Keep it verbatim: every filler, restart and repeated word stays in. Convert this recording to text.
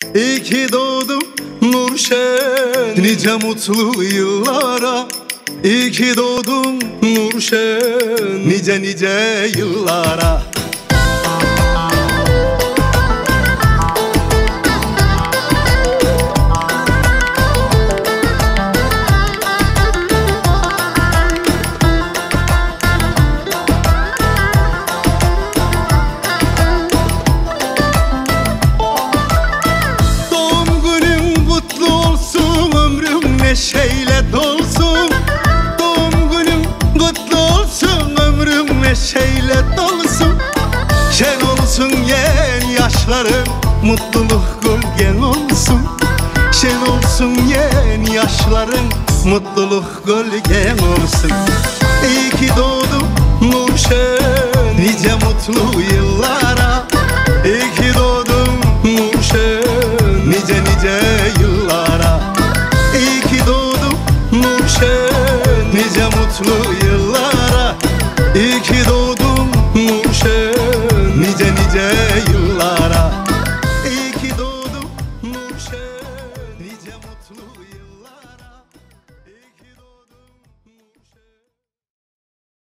İyi ki doğdum Nurşen, nice mutlu yıllara. İyi ki doğdum Nurşen, nice nice yıllara. Neşeyle dolsun, doğum günüm kutlu olsun, ömrüm neşeyle dolsun. Şen olsun yen yaşlarım, mutluluk gölgen olsun. Şen olsun yen yaşlarım, mutluluk gölgen olsun. İyi ki doğdum Nurşen, nice mutlu yıllara. İyi ki doğdum Nurşen, nice nice yıllara. İyi ki doğdum Nurşen, nice mutlu yıllara. İyi ki doğdum